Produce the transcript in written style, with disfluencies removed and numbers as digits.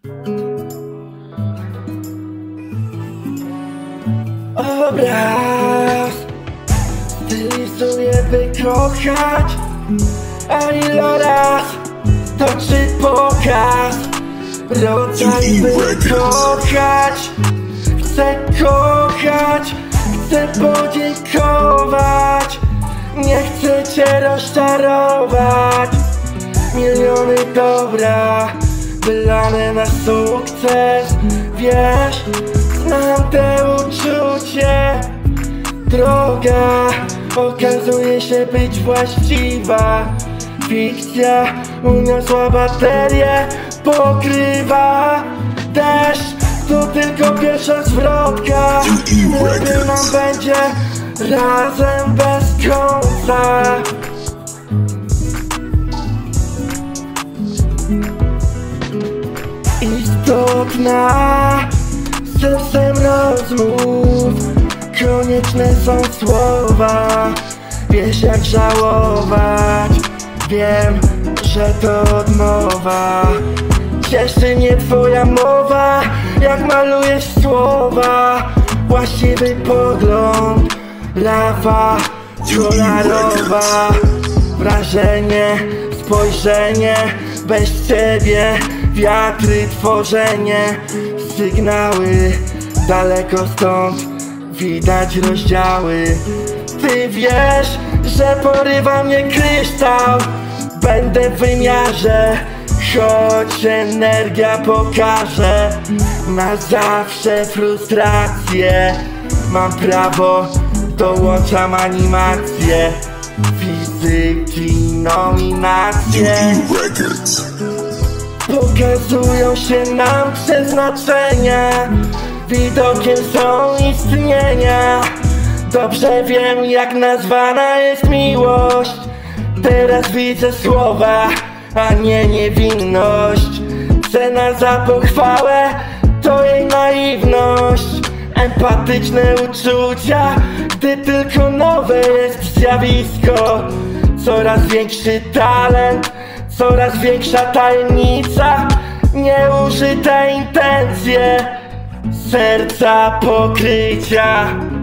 Obraz stylizuję, by kochać, a iloraz toczy pokaz. Rodzaj, by kochać. Chcę kochać, chcę podziękować. Nie chcę cię rozczarować. Miliony dobra wylane na sukces. Wiesz, znam te uczucie. Droga okazuje się być właściwa. Fikcja uniosła baterię, pokrywa deszcz. To tylko pierwsza zwrotka. Lepiej nam będzie razem bez końca. Istotna sercem rozmów. Konieczne są słowa. Wiesz jak żałować. Wiem, że to odmowa. Cieszy mnie twoja mowa, jak malujesz słowa. Właściwy pogląd, lawa kolorowa. Wrażenie, spojrzenie, bez ciebie wiatry, tworzenie. Sygnały, daleko stąd widać rozdziały. Ty wiesz, że porywa mnie kryształ. Będę w wymiarze, choć energia pokaże na zawsze frustrację. Mam prawo, dołączam animację, fizyki, nominacje. Pokazują się nam przeznaczenia, widokiem są istnienia. Dobrze wiem jak nazwana jest miłość. Teraz widzę słowa, a nie niewinność. Cena za pochwałę to jej naiwność. Empatyczne uczucia, gdy tylko nowe jest zjawisko. Coraz większy talent, coraz większa tajemnica. Nieużyte intencje, serca pokrycia.